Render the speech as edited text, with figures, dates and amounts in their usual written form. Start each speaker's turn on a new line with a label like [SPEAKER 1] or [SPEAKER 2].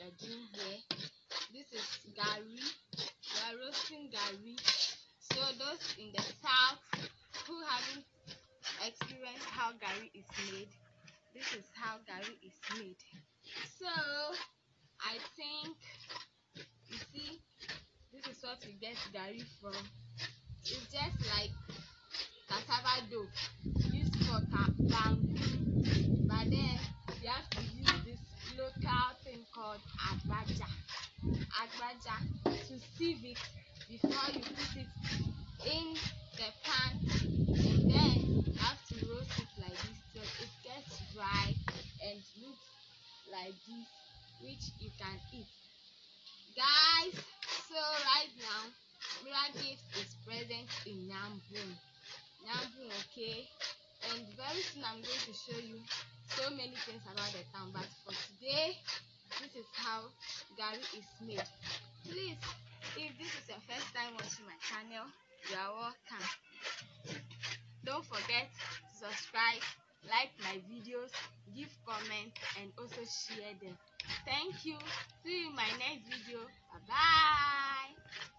[SPEAKER 1] are doing here. This is gari. We are roasting gari. So those in the south who haven't experienced how gari is made, this is how gari is made. So I think, you see, this is what we get gari from. It's just like cassava dough used for bamboo, but then you have to use this local thing called agbaja to sieve it before you put it in the pan, and then you have to roast it like this till it gets dry and looks like this, which you can eat, guys. So right now Miragift is present in Nyambum, okay, and very soon I'm going to show you so many things about the town, but for today this is how gari is made. Please, if this is your first time watching my channel, you are welcome. Don't forget to subscribe, like my videos, give comments, and also share them. Thank you. See you in my next video. Bye bye.